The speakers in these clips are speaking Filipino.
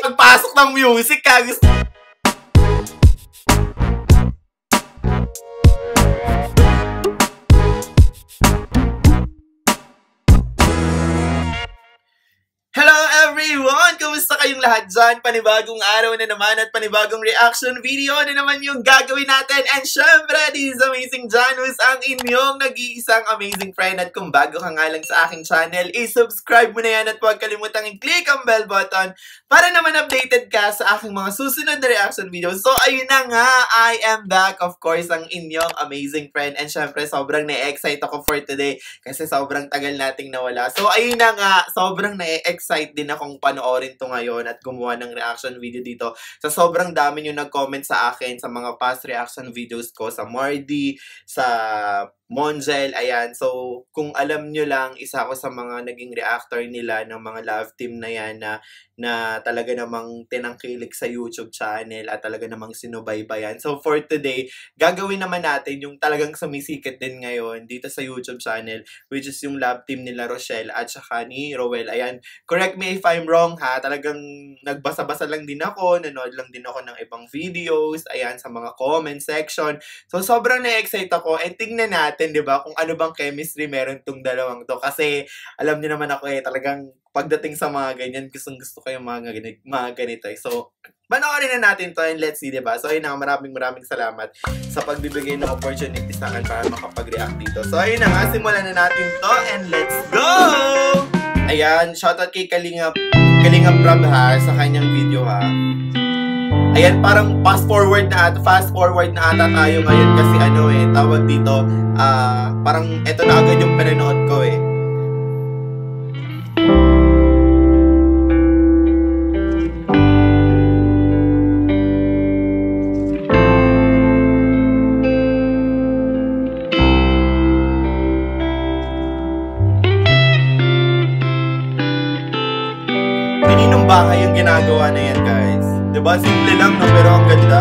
pagpasok ng music, gusto... Hello everyone! Kumusta kayong lahat dyan? Panibagong araw na naman at panibagong reaction video na naman yung gagawin natin. And syempre, this is Amazing Janus, ang inyong nag-iisang amazing friend. At kung bago ka nga lang sa aking channel, i-subscribe mo na yan at huwag kalimutang i-click ang bell button para naman updated ka sa aking mga susunod na reaction videos. So ayun na nga, I am back, of course, ang inyong amazing friend. And syempre, sobrang na-excite ako for today kasi sobrang tagal nating nawala. So ayun na nga, sobrang na-excite din akong panoorin to ngayon at gumawa ng reaction video dito. Sa sobrang dami nyo nag-comment sa akin sa mga past reaction videos ko sa Mardi, sa Monjel, ayan. So, kung alam nyo lang, isa ako sa mga naging reactor nila ng mga Loveteam na yan na talaga namang tinangkilik sa YouTube channel at talaga namang sinubaybayan. So, for today, gagawin naman natin yung talagang sumisikat din ngayon dito sa YouTube channel, which is yung Loveteam nila Rochelle at saka ni Roel. Ayan, correct me if I'm wrong ha, talagang nagbasa-basa lang din ako, nanood lang din ako ng ibang videos, ayan, sa mga comment section. So, sobrang na-excite ako. And tingnan natin, di ba, kung ano bang chemistry meron tong dalawang to. Kasi, alam niyo naman ako talagang pagdating sa mga ganyan, gusto ko yung mga ganito. So, panoorin na natin to and let's see, di ba? So, ayun na, maraming salamat sa pagbibigay ng opportunity sa akin para makapag-react dito. So, ayun na nga, simulan na natin to and let's go! Ayan, shoutout kay Kalingap Grabe ha, sa kanyang video ha. Ayan, parang fast forward na ata tayo ngayon kasi tawag dito, parang eto na agad yung pinanood ko Kaninong bahay yung ginagawa na yan, guys? Diba? Simple lang, no? Pero ang ganda.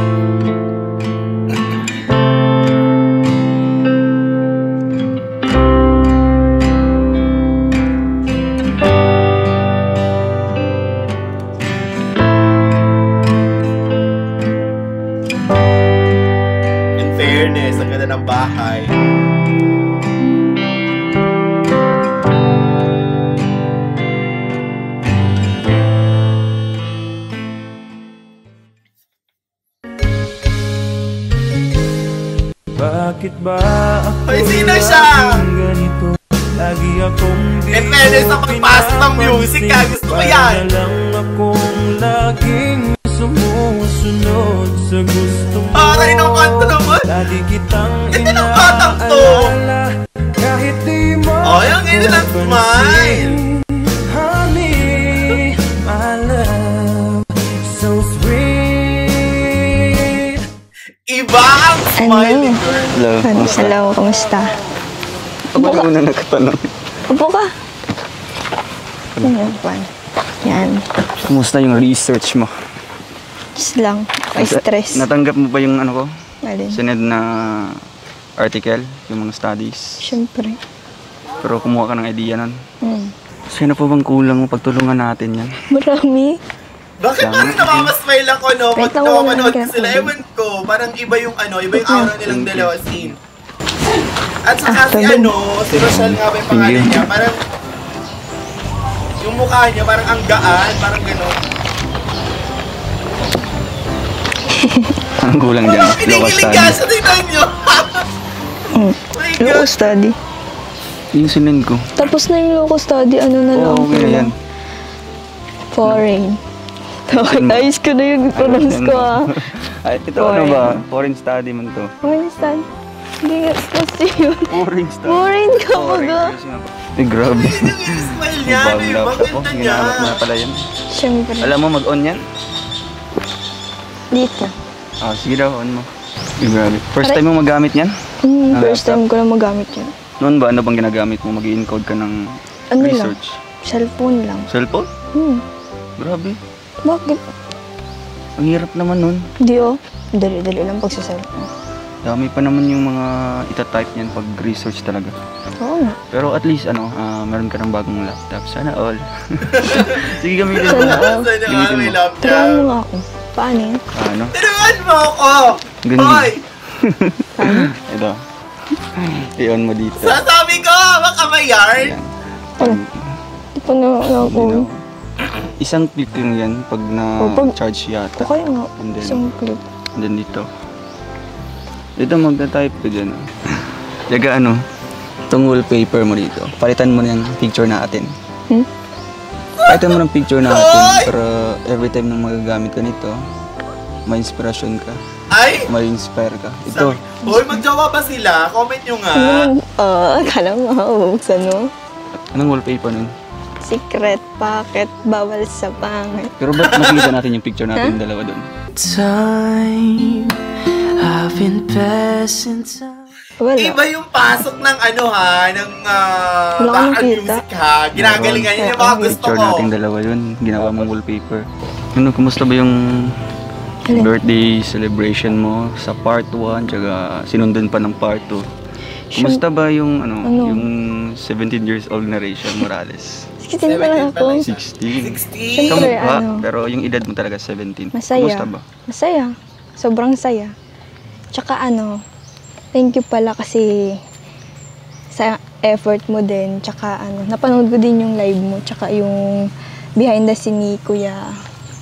In fairness, ang ganda ng bahay. Bakit ba ako sino siya? Ganito? Lagi akong pwede sa pagpasok ng music ha, gusto ko yan. Para lang akong laging sumusunod sa gusto mo. Kaninong kanta naman? Lagi kitang inaalala kahit di mo yung inilang smile. Honey, my love, so sweet. Iba ang smile ni girl. Hello, kamusta? Upo ka muna nagkatanong. Upo ka. Yan. Kumusta yung research mo? Just lang. May stress. Natanggap mo ba yung ano ko? Alin? Sined na article, yung mga studies? Siyempre. Pero kumuha ka ng idea nun? Sino po bang kulang mo? Pagtulungan natin yan. Marami. Bakit parang namamasmile ako, no? Pag napapanood ko sila, ewan ko, parang iba yung aura nilang dalawa scene. At saka si Rochelle nga ba yung pangalan niya, parang yung mukha niya, parang ang gaan, parang gano'n. Anong kulang dyan? Local study. Siya, tignan nyo! Local study. Yung sinend ko. Tapos na yung local study, ano na lang. Oo, okay yan. Foreign. Ayos ko na yung pronounce ko Ito ano ba? Foreign study man to. Foreign study? Hindi nga kasi yun. Foreign study. Foreign ka baga. Grabe. Yung smile niya, yung maganda niya. Ginahanap mo na pala yan. Siyempre. Alam mo mag-on yan? Dito. Sige daw, on mo. Grabe. First time mo magamit yan? First time ko na magamit yan. Noon ba, ano bang ginagamit mo? Mag-i-encode ka ng research? Cellphone lang. Cellphone? Grabe. Bakit? Ang hirap naman nun. Hindi Dali-dali lang pagsa-cellphone. Dami pa naman yung mga itatype niyan pag research talaga. Oo nga. Pero at least meron ka ng bagong laptop. Sana all. Sige, gamitin mo. Sana all. Sana all, may laptop. Turuan mo nga ako. Paano yun? Ano? Turuan mo ako! Ganyan. Hoy! Ito. I-on mo dito. Sasabi ko! Baka may yarn! Ano? Di pa na ako. Isang click lang yan pag na-charge yata. Okay nga. And then, Isang clip. and then dito. Dito magta-type ka dyan. Yaga itong wallpaper mo dito. Palitan mo na yung picture natin. Palitan mo ng picture natin para every time na magagamit ka nito, may inspirasyon ka. Ay! May inspire ka. Ito. Hoy, magjawa ba sila? Comment nyo nga. Akala mo buksan mo. Anong wallpaper nun? Secret pocket, bawal sa pangit. Pero ba't nakita natin yung picture natin dalawa doon? Time I've been passing time. Wala. Iba yung pasok ng ng Wala akong background nakita. music ha. Ginagalingan yun yung mga gusto Picture ko. natin dalawa yun. Ginawa mong wallpaper. Kumusta ba yung birthday celebration mo sa part 1 tsaka sinundan pa ng part 2? Kumusta ba yung yung 17 years old na Reychelle Morales? 16 pa lang ako. 16. 16. Siyempre, Kamukha, pero yung edad mo talaga 17. Masaya. Kumusta ba? Masaya. Sobrang saya. Tsaka thank you pala kasi sa effort mo din. Tsaka napanood ko din yung live mo. Tsaka yung behind the scene ni Kuya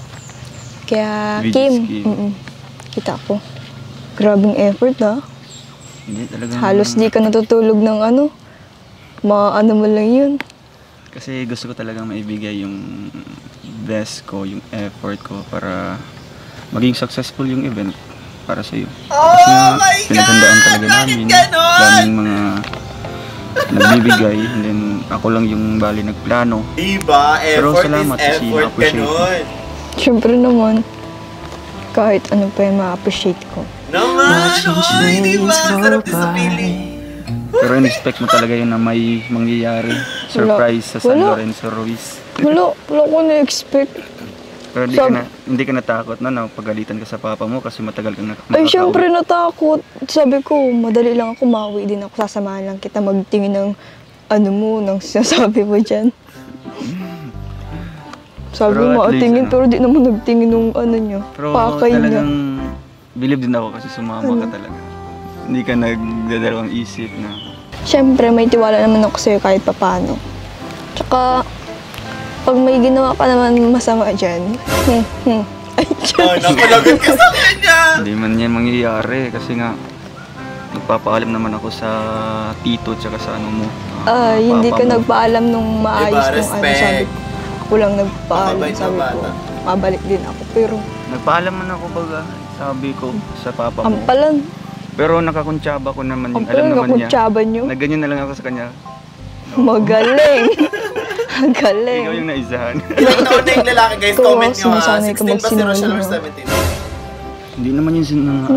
Kim. Kita ko. Grabing effort Hindi talaga. Halos di ka natutulog ng maano mo lang yun. Kasi gusto ko talagang maibigay yung best ko, yung effort ko para maging successful yung event para sa iyo. Oh Kasi my God! pinaghandaan talaga namin. ganon? Daming mga nagbibigay and then ako lang yung bali nagplano. Diba? Pero Effort salamat is kasi effort. na-appreciate mo. Ganon. Siyempre naman, kahit ano pa yung ma-appreciate ko. Naman! Oy, diba? Sarap din sa feeling. Pero in-expect mo talaga yun na may mangyayari. Surprise sa San Wala. Lorenzo Ruiz. Wala ko na-expect. Pero hindi ka natakot na pagalitan ka sa papa mo kasi matagal kang Ay, syempre natakot. Sabi ko, madali lang ako, mauwi din ako. Sasamahan lang kita magtingin ng ng sinasabi mo dyan. Sabi Pero mo, at least, tingin, pero di naman nagtingin ng niya. Pero Pakay niya. talagang believe din ako kasi sumama ka talaga. Hindi ka nagdadalawang isip na Syempre, may tiwala naman ako sa'yo kahit papano. Tsaka, pag may ginawa ka naman masama dyan, ay, Oh, napalagot ka sa kanya! hindi man yan mangyayari kasi nga nagpapaalam naman ako sa tito tsaka sa mo. hindi papa ka mo. nagpaalam nung maayos Diba, kung respect. sabi ko. Ako lang nagpaalam, Mabait na sabi ko. bata. Mabalik din ako, pero Nagpaalam man ako baga sabi ko sa papa mo. ampalan. Pero nakakuntsaba ko naman yun. Alam Ampalan, naman niya. nakuntsaban nyo. Na ganyan na lang ako sa kanya. Magaling. Magaling. Ikaw yung naisahan. Ilang taon na yung lalaki, guys? Ikaw, Comment nyo ha. sinasanay ka 16 ba si Rochelle or magsinungaling, 17? Hindi naman yun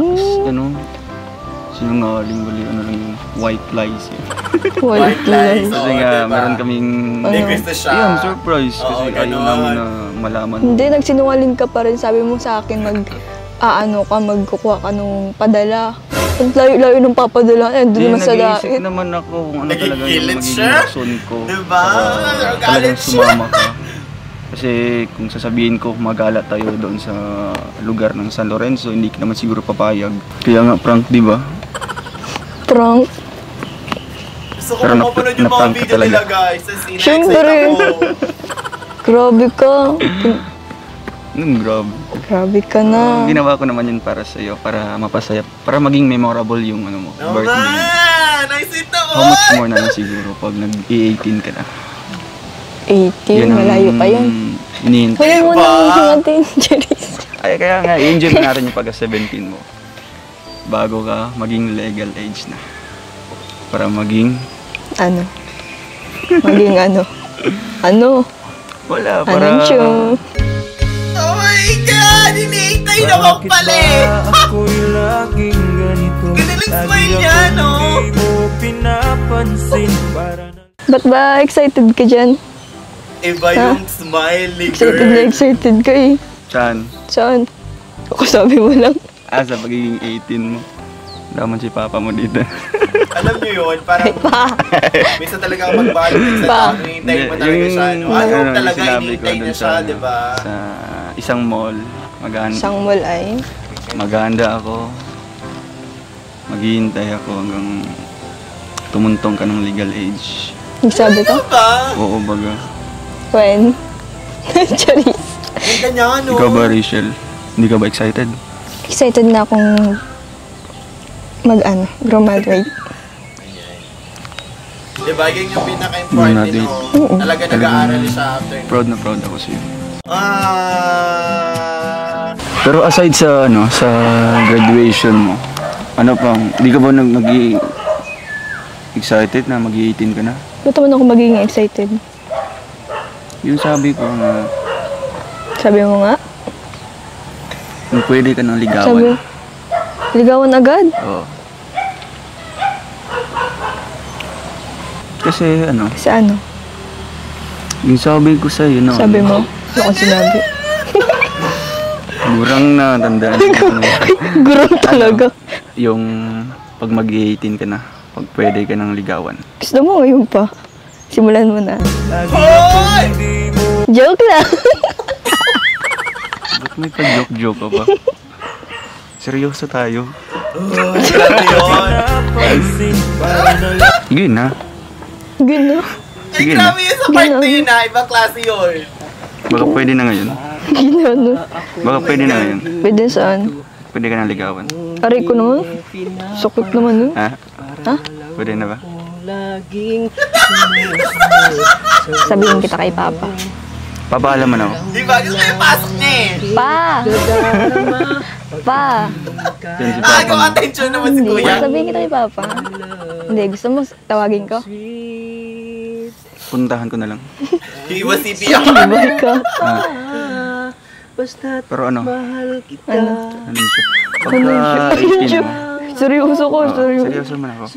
sinungaling bali lang yung white lies yun. White lies. lies. Kasi Oo, nga, diba? meron kaming Hindi gusto siya. yun, surprise. Kasi Oo, ayaw ganon. namin na malaman. Hindi, nagsinungaling ka pa rin. Sabi mo sa akin, magkukuha ka nung padala. Ang layo-layo nung papadala. Doon naman sa nag-iisip dait. naman ako kung ano talaga yung Nagigilit magiging siya? rason ko. Diba? Para Galit talagang siya. sumama ka. Kasi kung sasabihin ko magala tayo doon sa lugar ng San Lorenzo, hindi ka naman siguro papayag. Kaya nga prank, di ba? Prank. Gusto ko Pero mapapanood yung mga naprank ka video talaga. nila, guys. As in, Siyempre. excited ako. Grabe ka. Grabe. Grabe ka na. Ginawa ko naman yun para sa iyo, para mapasaya, para maging memorable yung birthday. Naman! Nice it naman! How much more na lang siguro pag nag-18 ka na? 18, malayo pa yan. Inihintay. Huwag mo Diba? nang natin, Charis. Ay, kaya nga, i-enjoy mo natin yung pagka-17 mo. Bago ka maging legal age na. Para maging... Ano? Maging ano? Ano? Wala, para... Anong show? Oh my God! Iniintay naman pala eh! ako'y laging ganito? Ganaling smile niya, no? Di mo pinapansin para na... Ba't ba excited ka dyan? Iba yung smile ni Excited na girl. excited ka eh. Chan, Saan? Ako sabi mo lang. sa pagiging 18 mo. Daman si Papa mo dito. Alam nyo yun, parang minsan talaga ako magbalo sa tao, hintayin mo talaga siya. Ano talaga, hinihintay na siya, di ba? Sa isang mall, Isang mall ay? Maghahanda ako. Maghihintay ako hanggang tumuntong ka ng legal age. Nagsabi ka? Oo, baga. When? Charis. Yung ganyan, no? Ikaw ba, Reychelle? Hindi ka ba excited? Excited na akong graduate. Diba, yun yung pinaka-important, no? Talaga nag-aaral siya after. Proud na proud ako sa'yo. Pero aside sa sa graduation mo, ano pang, di ka ba excited na mag-18 ka na? Ba't naman ako magiging excited? Yung sabi ko na, Sabi mo nga? kung pwede ka nang ligawan. Sabi, ligawan agad? Oo. Kasi Kasi ano? yung sabi ko sa'yo na, Sabi mo? Ano ko sinabi? gurang na, tandaan ko na. Gurang talaga. Yung pag mag-18 ka na, pag pwede ka nang ligawan. Gusto mo ngayon pa? Simulan mo na. Hoy! Joke lang. Ba't may pa-joke-joke ka ba? Seryoso tayo. Grabe yun. Sige na. Gino. Ay, Sige grabe yun sa part na yun, ha? Ibang klase yun. Baka pwede na ngayon. Gino, ano? Baka pwede na ngayon. Pwede saan? Pwede ka nang ligawan. Aray ko naman. Sakit naman nun. Ha? Ha? Pwede na ba? Sabihin kita kay Papa. Papaalam mo na ako. Di ba? Gusto kayo pasok niya eh. Pa! Pa! Yan si Papa Agaw mo. attention naman si Hindi, Kuya. sabihin kita kay Papa. Hindi, gusto mo tawagin ko? Puntahan ko na lang. Iwas CPR. Ibay ka. Pero ano? Ano? Ano siya? Pagka 18 mo. Seryoso ko, seryoso. Seryoso man ako.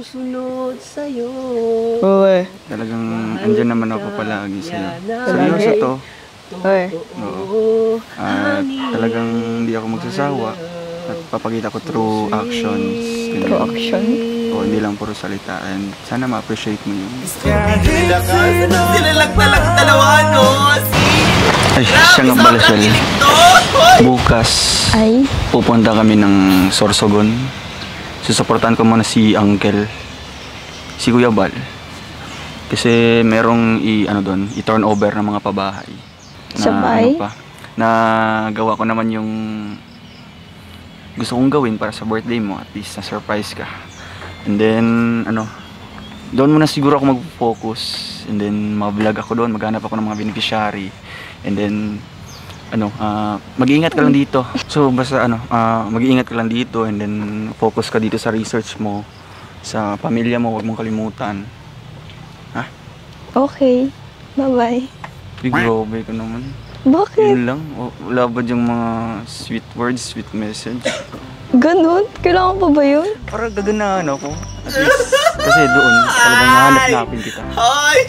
Uwe. Talagang andyan naman ako palagi sa'yo. Seryoso to. Uwe. Oo. At talagang hindi ako magsasawa. At papakita ko through actions. True action. O hindi lang puro salita. And sana ma-appreciate mo yun. Sila lang talagang dalawa, no? Ay, siya nga pala siya. Bukas, Ay. pupunta kami ng Sorsogon. Susuportahan ko muna si Uncle, si Kuya Bal. Kasi merong i-turn over ng mga pabahay. Sabay? Na gawa ko naman yung gusto kong gawin para sa birthday mo. At least na-surprise ka. And then, doon muna siguro ako mag-focus. And then, mag-vlog ako doon. Maghanap ako ng mga beneficiary. And then, mag-iingat ka lang dito. So, basta mag-iingat ka lang dito. And then, focus ka dito sa research mo. Sa pamilya mo, huwag mong kalimutan. Ha? Okay. Bye-bye. Big Grabe ka naman. Bakit? Yun lang. Wala ba yung mga sweet words, sweet message? Ganun? Kailangan pa ba yun? Parang gaganaan ako. At least, kasi doon, talagang nahanap-napin kita. Hoy!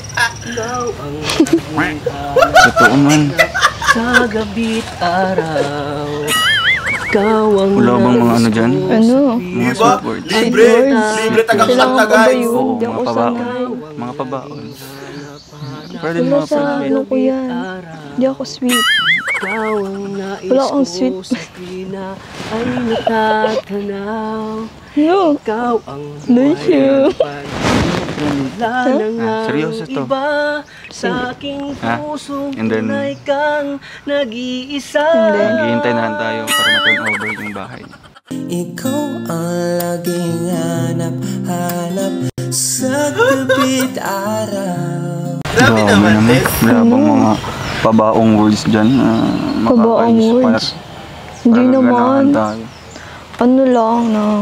Totoo man. Sa gabi't araw, ikaw ang Wala bang mga dyan? Ano? Mga Diba? sweet words. Libre! Libre tagang Kailangan kanta, pa ba guys. yun? Oo, Hindi ako mga pabaon. sanay. Mga pabaon. Pwede Wala mga sa perfect. ano ko yan. Hindi ako sweet. ikaw ang nais Wala akong ko sweet. sa pina ay natatanaw. No. Ikaw ang Love you. wala na nga seryoso to. iba sa aking Ha? pusong And then- tunay kang nag-iisa. Hindi. Maghihintay na lang tayo para ma-turn over yung bahay. Ikaw ang laging hanap sa gabi't araw. Grabe naman, Tess. Wala bang mga pabaong words dyan? Pabaong words? Hindi naman. Tayo. Ano lang nang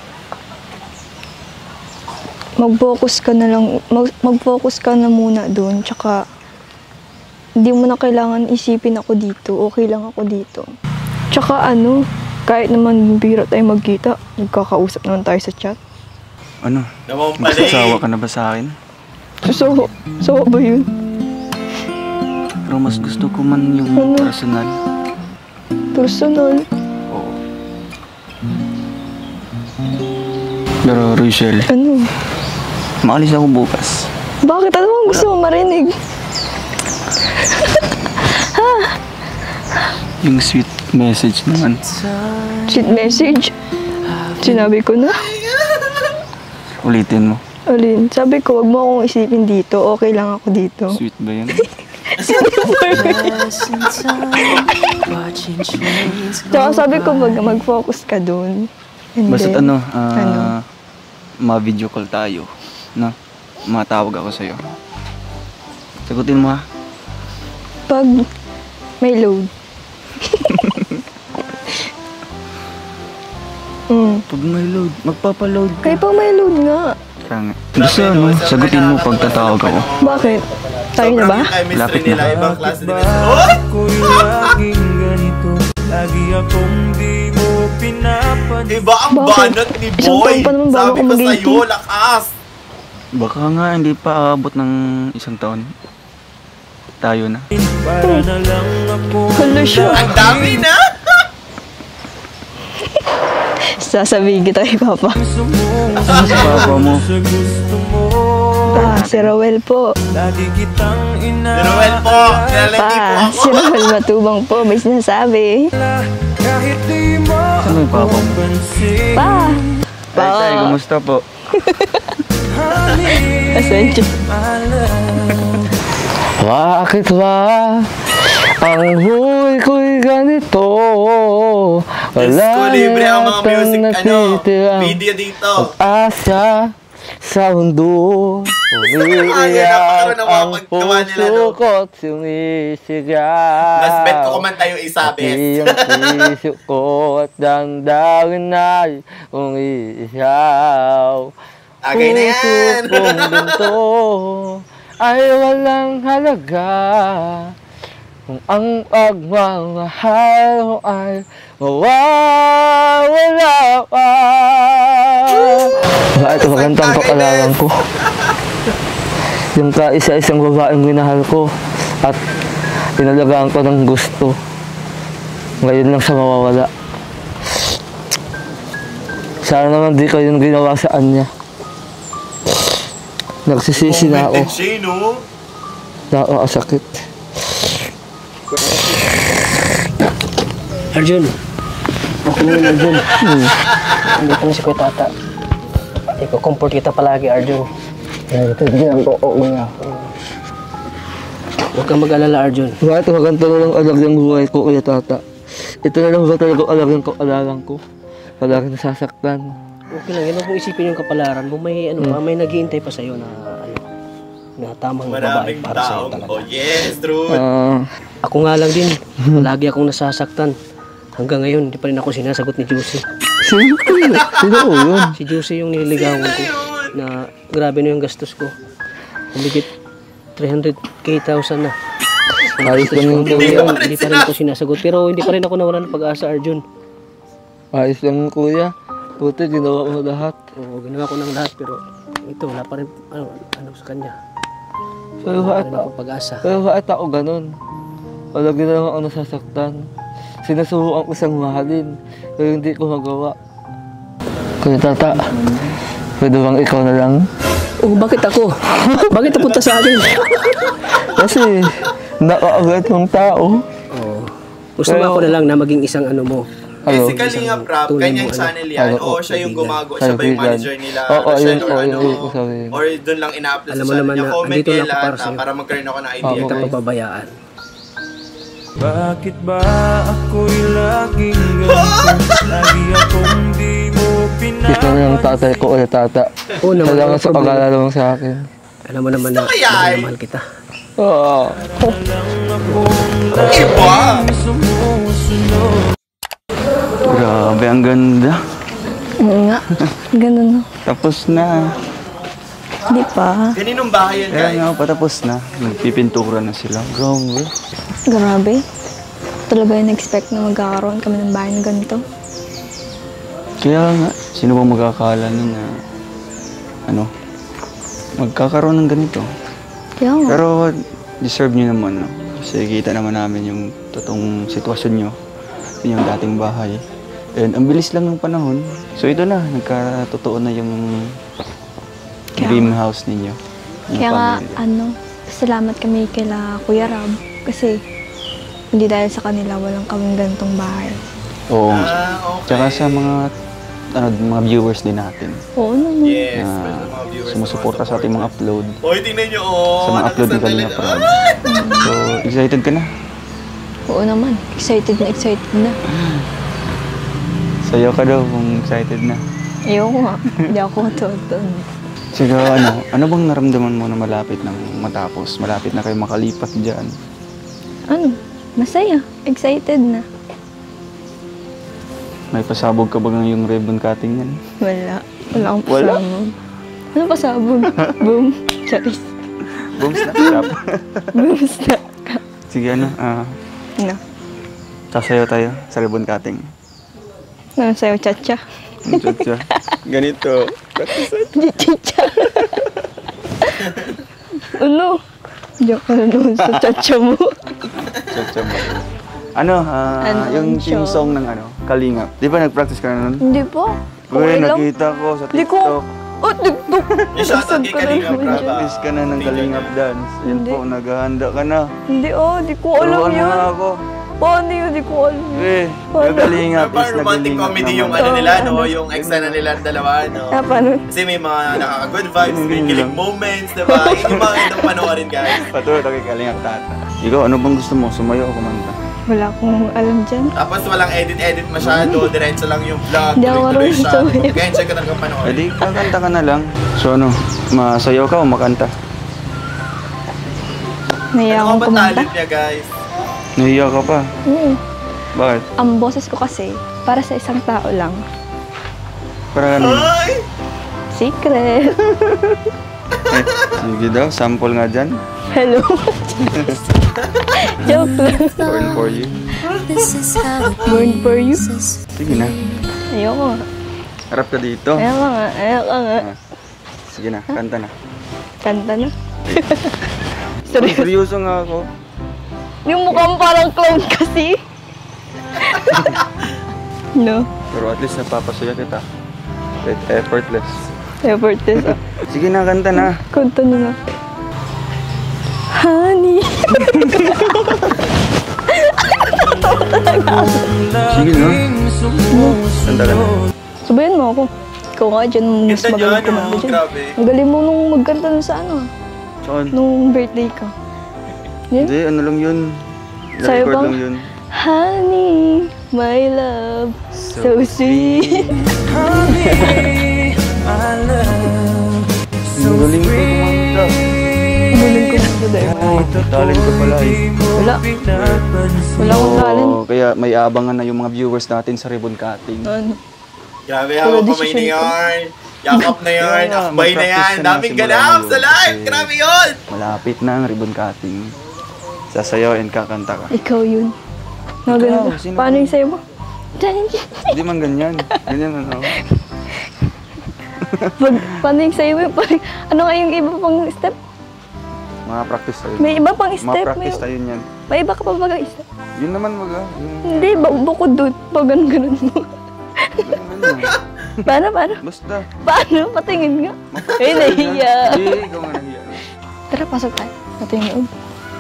mag-focus ka na lang, mag-focus ka na muna doon, tsaka hindi mo na kailangan isipin ako dito, okay lang ako dito. Tsaka kahit naman biro tayo magkita, nagkakausap naman tayo sa chat. Ano? Naman pala Magsasawa eh. ka na ba sa akin? So ba yun? Pero mas gusto ko man yung Ano? personal. Personal? Oo. Pero Reychelle, Ano? maalis ako bukas. Bakit? Ano bang gusto mo marinig? Yung sweet message naman. Sweet message? Sinabi ko na. Ulitin mo. Alin, sabi ko, wag mo akong isipin dito. Okay lang ako dito. Sweet ba yan? Tsaka sabi ko, mag-focus ka dun. And Basta then, ma-video call tayo. No? Matawag ako sa'yo. Sagutin mo ha. Pag may load. Pag may load, magpapaload ka. Kaya pag may load nga. Basta sagutin mo pag tatawag ako. Bakit? Tayo na ba? Lapit na. Ibang klase din. Oy! Ako'y laging ganito. Lagi akong di mo pinapansin. Iba ang Bakit? banat ni Isang Boy. taon pa naman bago Sabi ako ko mag-18. sa'yo, lakas. Baka nga hindi pa aabot ng isang taon. Tayo na. Para na lang ako. Hala siya. Ang dami na. Sasabihin kita kay Papa. Ano sa papa mo? Sa gusto mo. Si Roel po. Lagi kitang Roel po. Nilalandi po ako. Si Roel Matubang po. May sinasabi. kahit di mo Ano yung papa mo? pansin. Pa! Ay, tay, kumusta po? Asan siya? Bakit ba ang buhay ko'y ganito? Diyos ko, libre ang mga music, natitirang video dito. pag-asa sa mundo. napakaroon ng mga ang paggawa nila, no? puso ko't sumisigaw. Mas bet ko kumanta yung isa, Pati best. ang puso ko at damdamin ay umiisaw. Okay na yan. Puso kong ganito ay walang halaga kung ang pagmamahal mo ay mawawala pa. Ito magandang pakalaran ko. Yung kaisa-isang babaeng minahal ko at pinalagaan ko ng gusto. Ngayon lang siya mawawala. Sana naman di ko yung ginawa sa kanya. Nagsisisi na ako. Nakakasakit. Arjun. Ako naman, Arjun. Hindi ko na si Kuya Tata. Iko-comfort kita palagi, Arjun. Ito, bigyan ko ako niya. Huwag kang mag-alala, Arjun. Bakit maganda na lang alag yung buhay ko, Kuya Tata? Ito na lang ba talaga alag yung kapalaran ko? Palagi nasasaktan. Okay lang, yan ang kung isipin yung kapalaran mo. May, may nag-iintay pa sa'yo na, na tamang babae Maraming para sa'yo taong. talaga. Oh yes, true. Ako nga lang din. Lagi akong nasasaktan. Hanggang ngayon, hindi pa rin ako sinasagot ni Juicy. Sino ko yun? Si Juicy yung nililigawan ko. Na grabe na yung gastos ko. Humigit 300,000 na. Ayos lang yung Hindi kuya. pa rin ako sinasagot. Pero hindi pa rin ako nawala ng pag-asa, Arjun. Ayos lang yung kuya. Puti, ginawa ko lahat. Oo, ginawa ko ng lahat. Pero ito, wala pa rin ano sa kanya. Pero Wala bakit rin ako? ako pag-asa. Pero bakit ako ganun? Palagi na lang ako nasasaktan. Sinusubukan ko siyang mahalin. Pero hindi ko magawa. Kuya Tata, pwede bang ikaw na lang? Oh, bakit ako? Bakit napunta sa akin? Kasi nakaagat ng tao. Oo. Gusto mo ako na lang na maging isang ano mo. Basically nga, Prab, tunay kanyang mo, channel yan. Ano, O siya yung kaibigan. gumagawa, siya ba yung Kaibigan. manager nila? Oo, Rochelle, yun, or yun, ano? yun, ko sabihin. Or doon lang ina-upload Alam sa mo channel naman niya. na Comment andito kayo lang ako para lahat sa'yo. para magkaroon ako ng idea. Hindi Okay. kita pababayaan. Bakit ba ako'y laging ganito? Lagi akong di mo Ito na yung tatay ko, Kuya Tata. Oo naman, Kailangan walang sa problema. pag-alala mo sa akin. Alam mo naman na kaya mahal eh? na mahal kita. Oo. Iba! Grabe, ang ganda. Oo nga. Ganun no. Tapos na. Di pa. Kaninong bahay yan, Kaya guys? nga, patapos na. Nagpipintura na sila. Grabe. Grabe. Talaga yung expect na magkakaroon kami ng bahay na ganito. Kaya nga, sino bang magkakala nun na, magkakaroon ng ganito? Kaya nga. Pero, deserve nyo naman, no? Kasi kita naman namin yung totoong sitwasyon nyo. Yun yung dating bahay. And ang bilis lang ng panahon. So ito na, nagkatotoo na yung dream house ninyo. Kaya nga, salamat kami kila Kuya Rab. Kasi, hindi dahil sa kanila, walang kaming ganitong bahay. Oo. Okay. Tsaka sa mga viewers din natin. Oo naman. Yes, Na mga viewers. sumusuporta sa ating mga upload. Oy, tingnan nyo, Sa mga upload ni Kalinga Prab. So, excited ka na? Oo naman. Excited na. Sayo ka daw kung excited na. Ayoko nga. Hindi ako matutunan. Sige, ano bang naramdaman mo na malapit nang matapos? Malapit na kayo makalipat dyan? Masaya. Excited na. May pasabog ka ba yung ribbon cutting yan? Wala. Wala akong pasabog. Ano pasabog? Boom. Charis. Boom, snap, snap. Boom, snap. Sige, sasayaw tayo sa ribbon cutting. Sayo, cha-cha. Cha-cha. Ganito. Cha-cha. Ano? Diyak ka na doon sa cha-cha mo. Cha-cha mo. Yung team song ng Kalinga. Di ba nag-practice ka na nun? Hindi po. Uy, nakita ko sa TikTok. TikTok. Shoutout kay Kalinga Prab. Practice ka na ng Kalingap dance. Yan po, naghahanda ka na. Hindi di ko alam Turuan mo yun. na ako. Paano yun? Di ko alam yun. Yung Kalingap is Parang romantic naglilingap comedy yung naman. nila, no? Yung eksena nila dalawa, no? Paano? Kasi may mga nakaka-good vibes, may kilig moments, diba? Yun yung mga gandang panoorin, guys. Paturo kay Kalingap tata. Ikaw, ano bang gusto mo? Sumayo o kumanta? Wala akong alam dyan. Tapos walang edit-edit masyado, diretso lang yung vlog, Hindi ako tuloy-tuloy siya. marunong Kaya enjoy ka talagang panoorin. Pwede, kakanta ka na lang. So masayaw ka o makanta? Naiya Ano akong ba kumanta. talent niya, guys? Nahiya ka pa. Oo. Bakit? Ang boses ko kasi, para sa isang tao lang. Parang Ay! Secret. sige daw, sample nga dyan. Hello. Joke lang. Born for you. Born for you. Sige na. Ayoko nga. Harap ka dito. Ayoko nga. Sige na, kanta na. Kanta na. Seryoso nga ako. Yung mukhang parang clown kasi. No. Pero at least napapasaya kita. Kahit effortless. Effortless ah. Sige na, kanta na. Kanta nyo na. Honey. Sige na. Kanta ka na. Sabayan mo ako. Ikaw nga dyan, mas Ganda magaling niya, kumanta no? dyan. Grabe. Ang galing mo nung magkanta nun sa Saan? nung birthday ka. Yeah? Hindi, ano lang yun. Sa'yo Na-record bang? lang yun. Honey, my love, so sweet. Ang galing ko kumanta. Ang galing kumanta dahil. Oo, talent ko pala eh. Wala. Wala akong talent. Oo, kaya may abangan na yung mga viewers natin sa ribbon cutting. Ano? Grabe, hawak kamay na yan. Yakap na yan, Yeah, akbay na yan. mag-practice ka na, Daming simulan ganap mo sa yun. live. Kasi Grabe yun. malapit na ang ribbon cutting. Sasayaw and kakanta ka. Ikaw yun. Mga ganun ba? sino Paano ba? yung sa'yo mo? Hindi man ganyan. Ganyan ano. Paano yung sa'yo mo? Ano nga yung iba pang step? Mga practice tayo. May iba pang step. Mga practice tayo niyan. May iba ka pa ba step? Yun naman maga. Hindi, bukod doon. Pag ganun mo. Paano? Basta. Paano? Patingin nga. Eh, nahiya. Hindi, ikaw nga nahiya. Tara, pasok tayo. Patingin loob.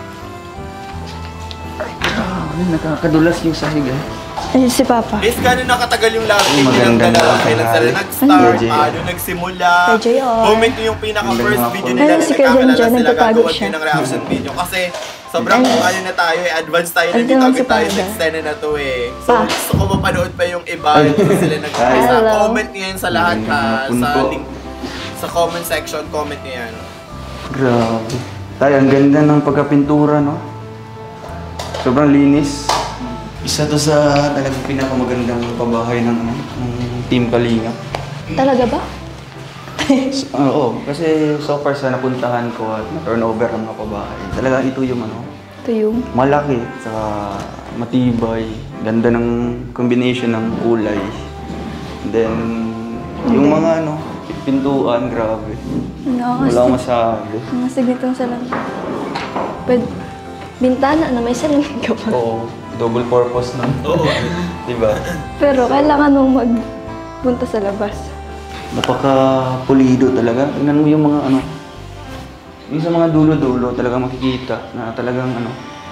Ay, nakakadulas yung sahig eh. Ayun si Papa. Guys, gano'n nakatagal yung love team Maganda nilang dalawa? na. Kailan sila nag-start? Reychelle. Paano nagsimula? Reychelle. Comment nyo yung pinaka-first Maganda video ako. nila Ayun, na si Kuya nagkakalala Jan, sila nagtatago gagawa siya. ng reaction video. Kasi sobrang ano na tayo eh, advanced tayo na Ayun dito naman agad si tayo Papa. sa extended na to eh. So Pa. gusto ko mapanood pa yung iba, yung sila nag-isa. Hello. Comment nyo yan sa lahat ha, Hapon sa po. link. Sa comment section, comment nyo yan. Grabe. Tayo, ang ganda ng pagkapintura, no? Sobrang linis. Isa to sa talagang pinakamagandang pabahay ng Team Kalinga. Talaga ba? Oo, kasi so far sa napuntahan ko at na-turnover ang mga pabahay. Talaga ito yung Ito yung... malaki, saka matibay. Ganda ng combination ng kulay. Then, yung mga pintuan, grabe. Wala akong masabi. Mga signitong salamin. Pwede... Bintana na may salamin ka pa. Oo. Double purpose na. Oo. Diba? Pero kailangan mong magpunta sa labas. Napaka-pulido talaga. Tingnan mo yung mga ano. Yung sa mga dulo-dulo talaga makikita na talagang ano.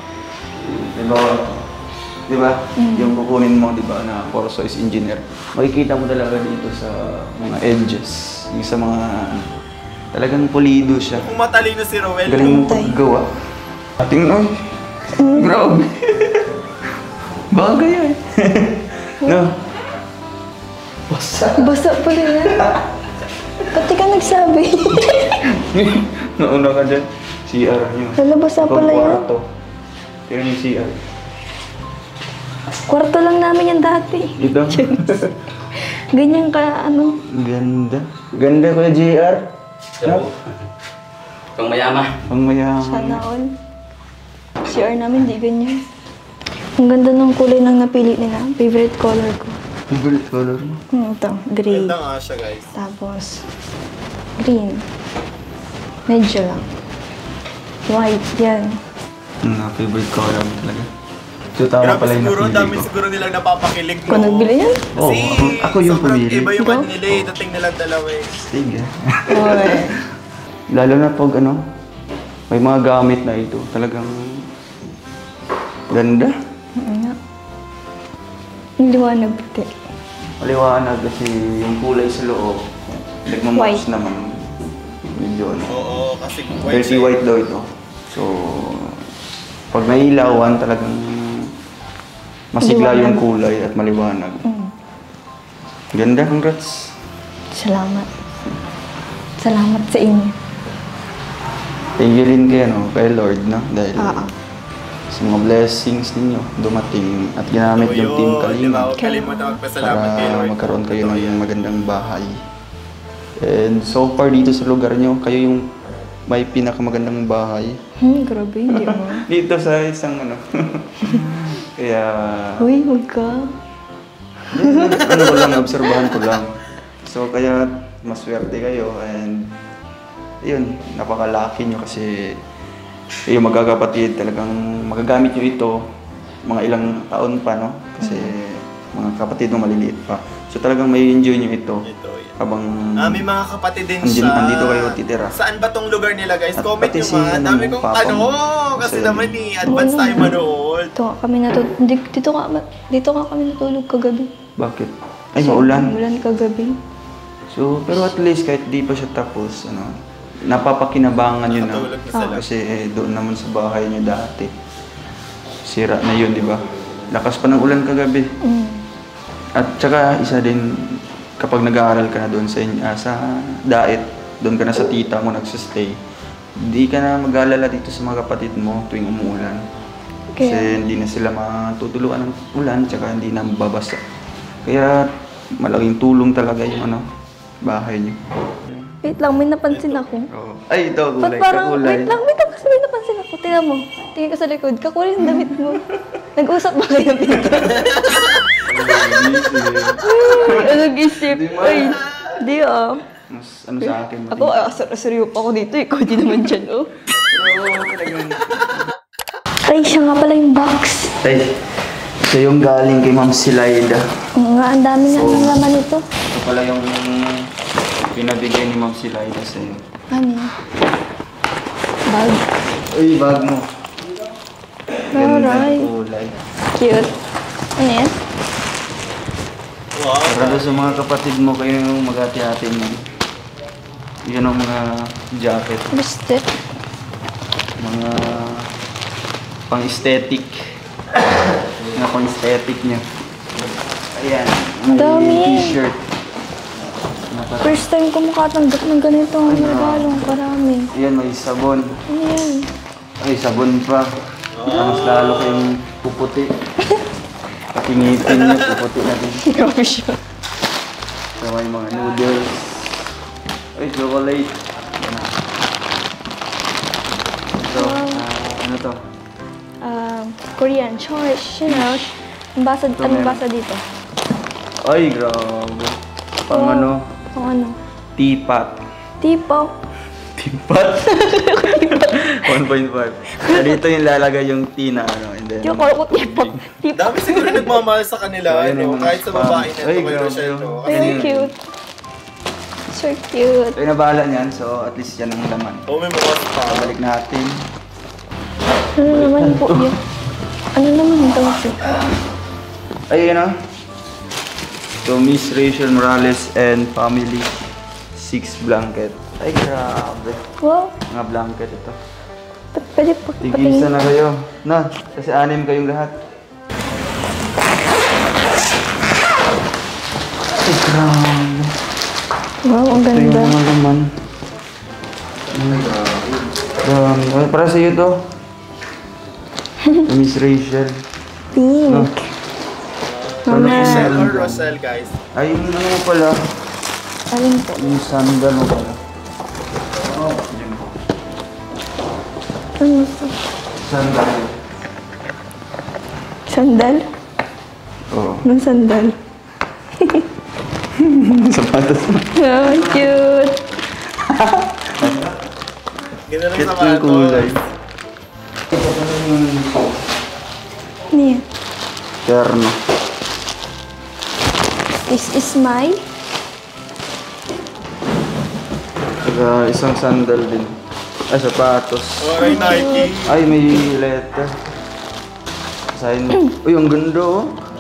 Diba? Yung kukunin mo, diba, na for size engineer. Makikita mo talaga dito sa mga edges. Yung sa mga ano. Talagang pulido siya. Kung matalino si Roel. Galing mong paggawa. Tingnan. Grabe. Bagay yan. No. Basa. Basa pala yan. Pati ka nagsabi. Nauna ka dyan. CR nyo. Hala, basa pala yan. Kwarto. Tingnan yung CR. Kwarto lang namin yan dati. Ito. Ganyan ka, ano. Ganda. Ganda Kuya JR. Pang mayama. Ang mayama. Sana all. CR namin, di ganyan. Ang ganda ng kulay ng napili nila. Favorite color ko. Favorite color mo? Ito, gray. Ganda nga siya, guys. Tapos, green. Medyo lang. White, yan. Favorite color mo talaga. So, tama Grabe pala yung siguro, napili dami ko. siguro nilang napapakilig mo. Kung nagbili yan? Oo, ako yung sobrang pumili. iba yung Ikaw? ano nila eh. Dating nilang dalawa eh. Sige. Oy. Lalo na pag ano, may mga gamit na ito. Talagang ganda. Nga. Ang liwanag puti. Maliwanag kasi yung kulay sa loob. Nagmamatch White. naman. Medyo ano. Oo, kasi Dirty white daw ito. So, pag nailawan talagang masigla Maliwanag. yung kulay at maliwanag. Ganda, congrats. Salamat. Salamat sa inyo. Thank you rin kay Lord, no? Dahil Oo. sa mga blessings ninyo dumating at ginamit yung team Kalinga Huwag kalimutan magpasalamat kay para Lord. magkaroon kayo ng magandang bahay. And so far dito sa lugar nyo, kayo yung may pinakamagandang bahay. Grabe, hindi mo. Dito sa isang ano. Kaya, Uy, huwag ka. ano ko lang, obserbahan ko lang. So kaya maswerte kayo and yun, napaka-lucky nyo kasi yung magkakapatid talagang magagamit nyo ito mga ilang taon pa, no? Kasi mga kapatid mo maliliit pa. So talagang may enjoy nyo ito Ito, yan. habang May mga kapatid din siya. andito kayo titira. Saan ba tong lugar nila, guys? At Comment pati nyo si, man. ano, Dami kong papa mo. kasi Kasi- naman advance tayo manood. Dito kami dito ka kami natulog kagabi. Bakit? Ay, maulan. Maulan kagabi. So, pero at least kahit di pa siya tapos, ano, napapakinabangan yun na. Nakatulog na sila. Kasi doon naman sa bahay niya dati. Sira na yun, di ba? Lakas pa ng ulan kagabi. At saka isa din, kapag nag-aaral ka na doon sa daet, doon ka na sa tita mo nagsistay, hindi ka na mag-aalala dito sa mga kapatid mo tuwing umuulan. Kasi hindi na sila matutuluan ng ulan, tsaka hindi na babasa. Kaya malaking tulong talaga yung bahay niyo. Wait lang, may napansin ako. Oo. Ay, ito, Ba't kulay. parang, Kakulay. wait lang, kasi may napansin ako. Tingnan mo. Tingin ka sa likod. Kakulay yung damit mo. Nag-usap ba kayo dito? Nag-isip. Di ba? Ay, di ah. Mas, ano sa akin? Ako, asar-asaryo pa ako dito. Ikaw di naman dyan, oh. Reychelle nga pala yung box. Ay, ito yung galing kay Ma'am Silaida. Oo nga, ang dami nga ng laman ito. Ito pala yung pinabigay ni Ma'am Silaida sa'yo. Ano yun? Bag. Uy, bag mo. Ganda Alright. ng kulay. Cute. Ano yan? Wow. Para doon sa mga kapatid mo, kayo yung maghati-hati mo. Yan ang mga jacket. Lipstick. Mga pang-aesthetic. Mga pang-aesthetic niya. Ayan. Ang dami. T-shirt. First time ko makatanggap ng ganito. Ang regalong karami. Ayan, may sabon. Ano yan? Ay, sabon pa. Mas lalo kayong puputi. Patingitin niyo, puputi natin. Grabe siya. So, may mga noodles. Ay, chocolate. Yan na. Ito, ano to? Korean. Choice. You know. Anong basa dito? Ay, grabe. Pang Wow. ano? Pang ano? Teapot. Tipo. Teapot? 1.5. So, dito yung lalagay yung tina, ano, and then... Yung ko tipot. Dami siguro nagmamahal sa kanila, So, yun ano, yung kahit sa babae na Ay, ito kay grabe Rochelle, yun. no? Very cute. So cute. So, nabahala niyan. So, at least yan ang laman. Oh, may bukas pa. Balik natin. Ano naman po yun? Ano naman ito? Ayun na. So, Miss Reychelle Morales and family. 6 blanket. Ay, grabe. Wow. Mga blanket ito. Pwede po Tigisa na kayo. Na, kasi 6 kayong lahat. Ay, grabe. Wow, ang Ito ganda. yung mga laman. Grabe. Para sa iyo to. Miss Reychelle. Pink. No. Mama. Reychelle or Rochelle, guys. Ay, yung ano mo pala. Alin po? Yung sandal mo pala. Oh, yun. Ano ito? Sandal. Sandal? Oo. Anong sandal? Sapatos mo. Oh, cute. Ganda ng Cute sapatos. yung kulay. Ano yan? Terno. This is my... Saka isang sandal din. Ay, sapatos. Okay, Nike. Ay, may letter. Sign. Uy, ang ganda oh.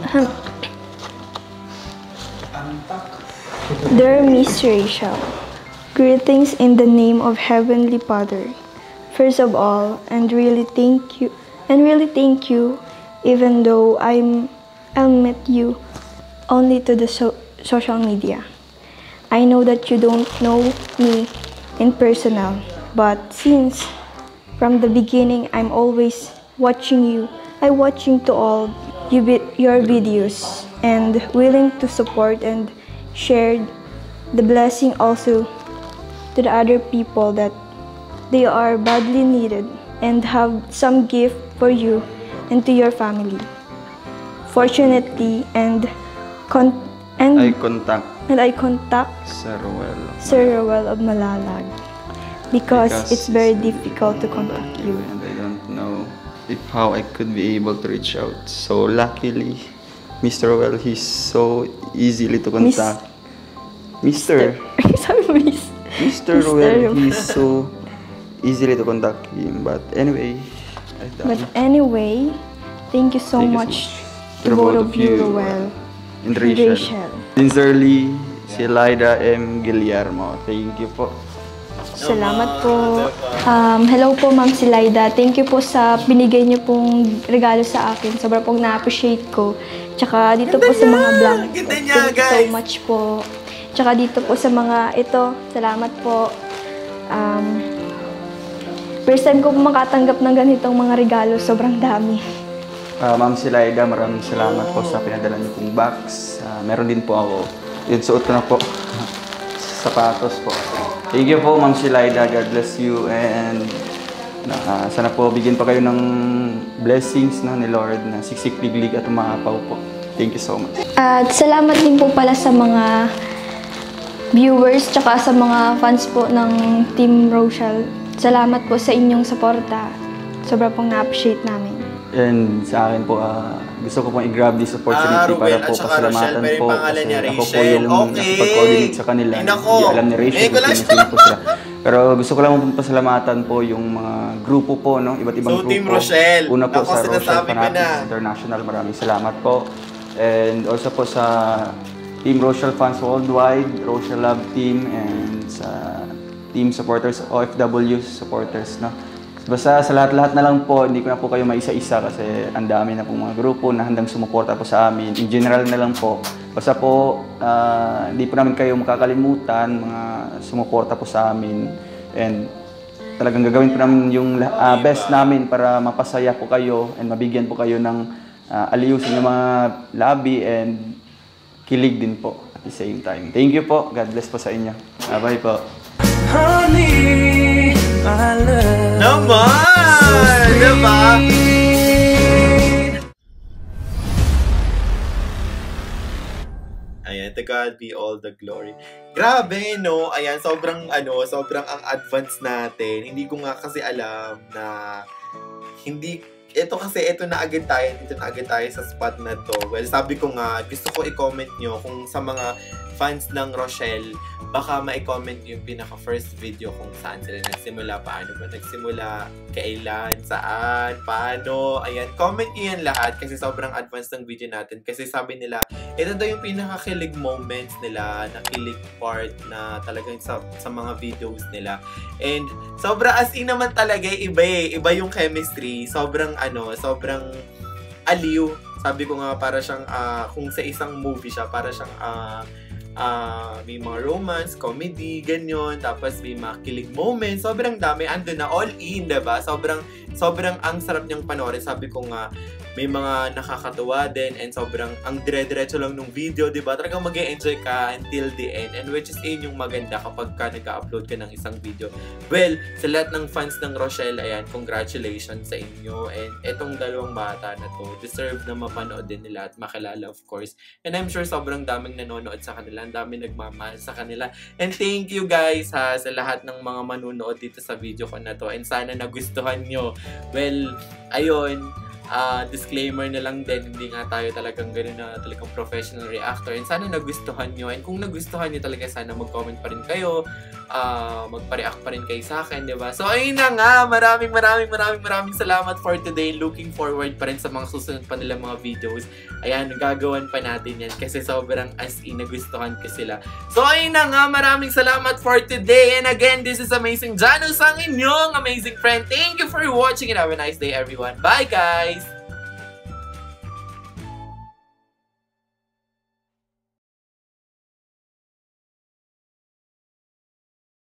Dear Miss Reychelle, greetings in the name of Heavenly Father. First of all, and really thank you, even though I met you only to the social media. I know that you don't know me in personal, but since from the beginning I'm always watching you, I'm watching to all your videos and willing to support and share the blessing also to the other people that they are badly needed and have some gift for you and to your family. Fortunately, Eye contact. And I contact Sir Roel. Sir Roel of Malalag because it's very difficult to contact you. And I don't know how I could be able to reach out. So luckily, Mr. Roel, he's so easily to contact. Mr. Sorry, Miss. Mr. Roel, he's so easily to contact him. But anyway, thank you so much to both of you, Roel. And Reychelle. Sincerely, si Lyda M. Guillermo. Thank you po. Salamat po. Hello po, Ma'am Silayda. Thank you po sa binigay niyo pong regalo sa akin. Sobrang pong na-appreciate ko. Tsaka dito po sa mga blanket. Thank you so much po. Tsaka dito po sa mga ito. Salamat po. First time ko po makatanggap ng ganitong mga regalo. Sobrang dami. Ma'am Silayda, maraming salamat po sa pinadala niyo pong box. Meron din po ako. Yun, suot ko na po. Sapatos po. Thank you po, Ma'am Silayda. God bless you. And sana po bigyan pa kayo ng blessings ni Lord na siksik-liglig at umapaw po. Thank you so much. At salamat din po pala sa mga viewers tsaka sa mga fans po ng Team Rochelle. Salamat po sa inyong suporta. Sobrang pong na-appreciate namin. And sa akin po, gusto ko pong i-grab this opportunity para po pasalamatan po. Kasi ako po yung nakapag-coordinate sa kanila. Hindi alam ni Reychelle kung sino po sila. Pero gusto ko lang pong pasalamatan po yung mga grupo po, no? Iba't ibang grupo. Team Rochelle. Una po sa Rochelle Fanatics International, maraming salamat po. And also po sa Team Rochelle Fans Worldwide, Rochelle Loveteam, and sa Team Supporters, OFW Supporters, no? Basta sa lahat-lahat na lang po, hindi ko na po kayo maisa-isa kasi ang dami na pong mga grupo na handang sumuporta po sa amin. In general na lang po, basta po hindi po namin kayo makakalimutan, mga sumuporta po sa amin. And talagang gagawin po namin yung best namin para mapasaya po kayo and mabigyan po kayo ng aliw sa inyong mga labi and kilig din po at the same time. Thank you po. God bless po sa inyo. Bye po. Honey, my love. Naman! Diba? Ayan, to God be all the glory. Grabe, no? Ayan, sobrang ang advance natin. Hindi ko nga kasi alam na ito na agad tayo, dito na agad tayo sa spot na to. Well, sabi ko nga, gusto ko i-comment nyo kung sa mga fans ng Rochelle, baka ma-comment yung pinaka-first video kung saan sila nagsimula, paano ba nagsimula, kailan, saan, paano. Ayan, comment nyo yan lahat kasi sobrang advanced ng video natin. Kasi sabi nila, ito daw yung pinaka-kilig moments nila, na kilig part na talagang sa mga videos nila. And sobra as in naman talaga, iba yung chemistry. Sobrang aliw. Sabi ko nga, para siyang, kung sa isang movie siya, para siyang, may mga romance, comedy, ganyan. Tapos may mga kilig moments. Sobrang dami. Ando na, all in, diba? Sobrang ang sarap niyang panoorin. Sabi ko nga, may mga nakakatuwa din and sobrang ang dire-diretso lang nung video, diba? Talagang mag-e-enjoy ka until the end. And which is yung maganda kapag ka nag-upload ka ng isang video. Well, sa lahat ng fans ng Rochelle, ayan, congratulations sa inyo. And etong dalawang bata na to, deserve na mapanood din nila at makilala, of course. And I'm sure sobrang daming nanonood sa kanila. Ang daming nagmamahal sa kanila. And thank you guys sa lahat ng mga manunood dito sa video ko na to. And sana nagustuhan nyo. Well, ayun, disclaimer na lang din, hindi nga tayo talagang gano'n na talagang professional reactor. And sana nagustuhan nyo. And kung nagustuhan nyo talaga, sana mag-comment pa rin kayo. Magpa-react pa rin kayo sa akin, diba? So, ayun na nga. Maraming salamat for today. Looking forward pa rin sa mga susunod pa nilang mga videos. Ayan, gagawan pa natin yan kasi sobrang as in nagustuhan ko sila. So, ayun na nga. Maraming salamat for today. And again, this is Amazing Janus, ang inyong amazing friend. Thank you for watching and have a nice day, everyone. Bye, guys!